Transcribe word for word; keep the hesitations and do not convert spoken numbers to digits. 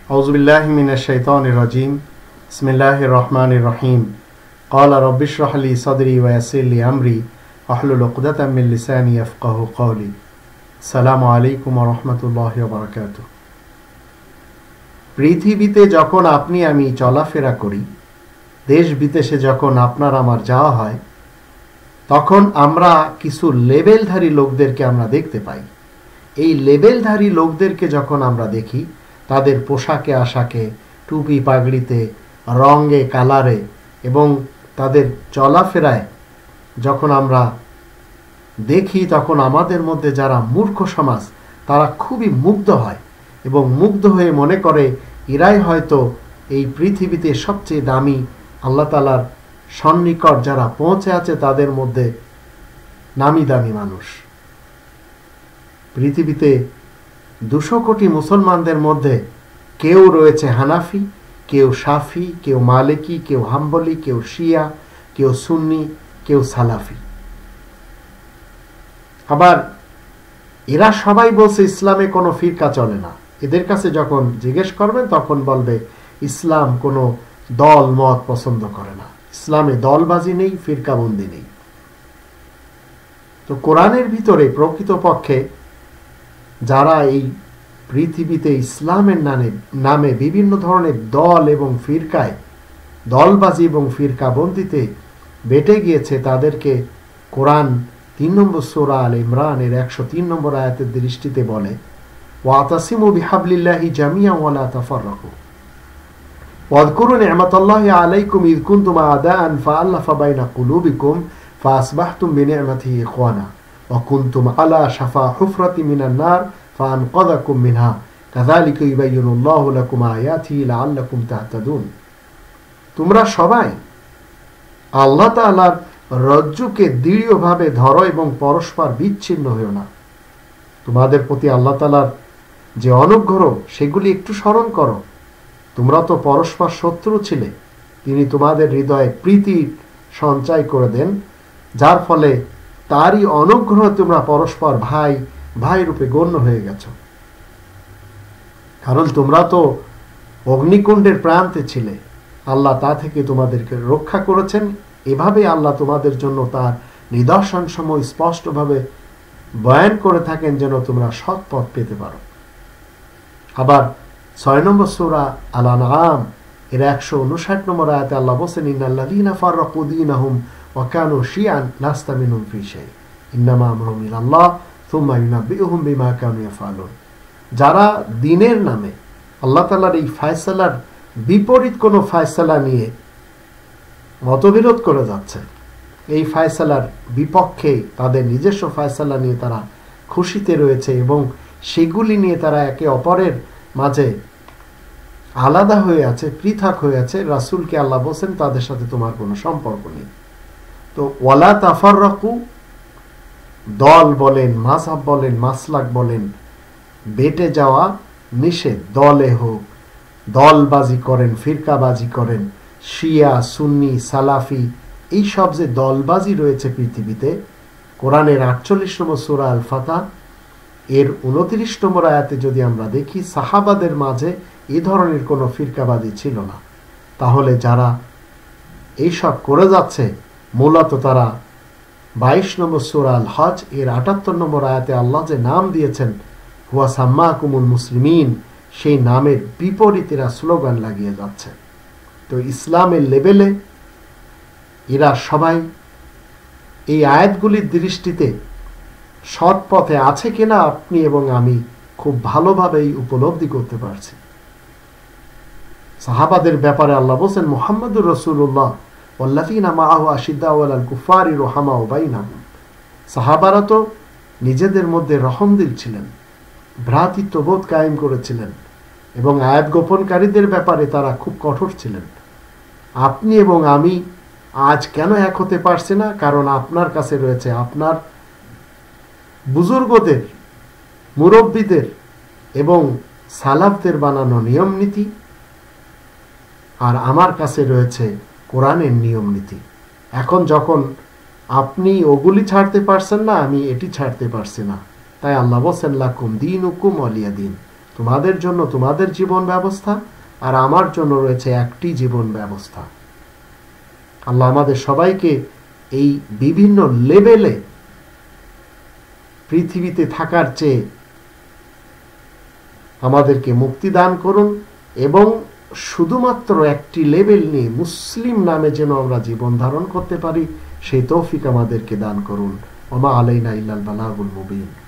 আউযুবিল্লাহি মিনাশ শাইতানির রাজিম। বিসমিল্লাহির রহমানির রহিম। ক্বালা রাব্বি ইশরাহ লি সাদরি ওয়া ইয়াসসির লি আমরি ওয়াহলুল উকদাতাম মিন লিসানি ইয়াফকাহু কওলি। আসসালামু আলাইকুম ওয়া রাহমাতুল্লাহি ওয়া বারাকাতুহু। পৃথিবীতে যখন আপনি আমি চলাফেরা করি, দেশ বিদেশে যখন আপনার আমার যাওয়া হয়, তখন আমরা কিছু লেবেলধারী লোকদেরকে আমরা দেখতে পাই। এই লেবেলধারী লোকদেরকে যখন আমরা দেখি, তাদের পোশাকে আশাকে, টুপি পাগড়িতে, রঙে কালারে এবং তাদের চলাফেরায় যখন আমরা দেখি, তখন আমাদের মধ্যে যারা মূর্খ সমাজ তারা খুবই মুগ্ধ হয় এবং মুগ্ধ হয়ে মনে করে এরাই হয়তো এই পৃথিবীতে সবচেয়ে দামি, আল্লাহ তাআলার সন্নিকট যারা পৌঁছে আছে তাদের মধ্যে নামি দামি মানুষ। পৃথিবীতে দুশো কোটি মুসলমানদের মধ্যে কেউ রয়েছে হানাফি, কেউ শাফি, কেউ মালিকি, কেউ হাম্বলি, কেউ শিয়া, কেউ সুন্নি, কেউ সালাফি। আবার এরা সবাই বলছে ইসলামে কোনো ফিরকা চলে না। এদের কাছে যখন জিজ্ঞেস করবেন তখন বলবে ইসলাম কোনো দল মত পছন্দ করে না, ইসলামে দলবাজি নেই, ফিরকাবন্দি নেই। তো কোরআনের ভিতরে প্রকৃতপক্ষে যারা এই পৃথিবীতে ইসলামের নামে নামে বিভিন্ন ধরনের দল এবং ফিরকায়, দলবাজি এবং ফিরকাবন্দিতে বেটে গিয়েছে, তাদেরকে কোরআন তিন নম্বর সূরা আল ইমরানের একশো তিন নম্বর আয়াতের দৃষ্টিতে বলে, ওয়াতাসিমু বিহাবলিল্লাহি জামিআন ওয়া লা তাফাররাকু ওয়াযকুরু নি'মাতাল্লাহি আলাইকুম ইয কুনতুম আ'দাআন ফাআল্লাফা বাইনা কুলুবিকুম ফাআসবাহতুম বিনি'মাতিহি ইখওয়ানা ওয়া কুনতুম আলা শাফা হুফরাতিন মিনান নার ফাআনকাযাকুম মিনহা কাযালিকা ইউবাইয়িনুল্লাহু লাকুম আয়াতিহি লাআল্লাকুম তাহতাদুন। তোমরা সবাই আল্লাহ তাআলার রজ্জুকে দৃঢ়ভাবে ধরো এবং পরস্পর বিচ্ছিন্ন হইও না। তোমাদের প্রতি আল্লাহ তাআলার যে অনুগ্রহ সেগুলি একটু স্মরণ করো। তোমরা তো পরস্পর শত্রু ছিলে, তিনি তোমাদের হৃদয়ে প্রীতি সঞ্চয় করে দেন, যার ফলে তারই অনুগ্রহ তোমরা পরস্পর ভাই ভাই রূপে গণ্য হয়ে গেছ। কারণ তোমরা তো অগ্নিকুণ্ডের প্রান্তে ছিলে, আল্লাহ তা থেকে তোমাদেরকে রক্ষা করেছেন। এভাবে আল্লাহ তোমাদের জন্য তার নিদর্শন সমূহ স্পষ্টভাবে বয়ান করে থাকেন যেন তোমরা সৎ পথ পেতে পারো। আবার ছয় নম্বর সূরা আল আনআম এর একশো উনষাট নম্বর আয়াতে আল্লাহ বলেন, ইন্নাল্লাযীনা ফাররাকু দীনাহুম ওয়া কানু শিয়ান লাস্তা মিনহুম ফী শাই ইন্নামা আমরুহুম ইলাল্লাহ সুম্মা ইউনাব্বিউহুম বিমা কানু ইয়াফআলুন। যারা দ্বীনের নামে আল্লাহ তাআলার এই ফয়সালার বিপরীত কোনো ফয়সালা নিয়ে মতবিরোধ করে যাচ্ছে, এই ফয়সালার বিপক্ষে তাদের নিজস্ব ফয়সালা নিয়ে তারা খুশিতে রয়েছে এবং সেগুলি নিয়ে তারা একে অপরের মাঝে আলাদা হয়ে আছে, পৃথক হয়ে আছে, রাসূলকে আল্লাহ বলেন তাদের সাথে তোমার কোনো সম্পর্ক নেই। তো ওয়ালা তাফাররাকু, দল বলেন, মাযহাব বলেন, মাসলাক বলেন, বেটে যাওয়া নিষেধ। দলে হোক, দলবাজি করেন, ফিরকাবাজি করেন, শিয়া, সুন্নি, সালাফি, এই সব যে দলবাজি রয়েছে পৃথিবীতে, কোরআনের আটচল্লিশ নম্বর সূরা আল ফাতহ এর উনত্রিশ নম্বর আয়াতে যদি আমরা দেখি, সাহাবাদের মাঝে এই ধরনের কোনো ফিরকাবাজি ছিল না। তাহলে যারা এইসব করে যাচ্ছে মূলত তারা বাইশ নম্বর সূরা আল হজ এর আটাত্তর নম্বর আয়াতে আল্লাহ যে নাম দিয়েছেন হুয়া সাম্মাকুমুল মুসলিমিন, সেই নামের বিপরীতেরা স্লোগান লাগিয়ে যাচ্ছে। তো ইসলামের লেভেলে এরা সবাই এই আয়াতগুলির দৃষ্টিতে সৎ পথে আছে কিনা আপনি এবং আমি খুব ভালোভাবেই উপলব্ধি করতে পারছি। সাহাবাদের ব্যাপারে আল্লাহ বলেন, মুহাম্মাদুর রাসূলুল্লাহ ওয়াল্লাযীনা মাআহু আশিদ্দাউ আলাল কুফারি রুহামাউ বাইনাহুম। সাহাবারা তো নিজেদের মধ্যে রহমদিল ছিলেন, ভ্রাতৃত্ববোধ কায়েম করেছিলেন এবং আয়াত গোপনকারীদের ব্যাপারে তারা খুব কঠোর ছিলেন। আপনি এবং আমি আজ কেন এক হতে পারছি না? কারণ আপনার কাছে রয়েছে আপনার বুজুর্গদের, মুরব্বীদের এবং সালাফদের বানানো নিয়ম নীতি, আর আমার কাছে রয়েছে কোরআনের নিয়ম নীতি। এখন যখন আপনি ওগুলি ছাড়তে পারছেন না, আমি এটি ছাড়তে পারছি না, তাই আল্লাহ বলেন লাকুম দীনুকুম ওয়ালিয়া দীন, তোমাদের জন্য তোমাদের জীবন ব্যবস্থা, আর আমার জন্য রয়েছে একটি জীবন ব্যবস্থা। আল্লাহ আমাদের সবাইকে এই বিভিন্ন লেভেলে পৃথিবীতে থাকার চেয়ে আমাদেরকে মুক্তি দান করুন, এবং শুধুমাত্র একটি লেভেল নিয়ে মুসলিম নামে যেন আমরা জীবন ধারণ করতে পারি, সেই তৌফিক আমাদেরকে দান করুন। ওমা আলাইনা ইল্লাল বালাগুল মুবিন।